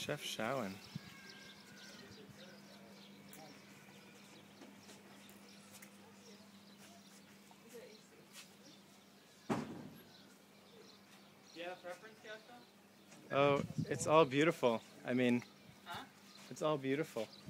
Chefchaouen. Do you have a preference, Gaston? Oh, it's all beautiful. I mean, Huh? it's all beautiful.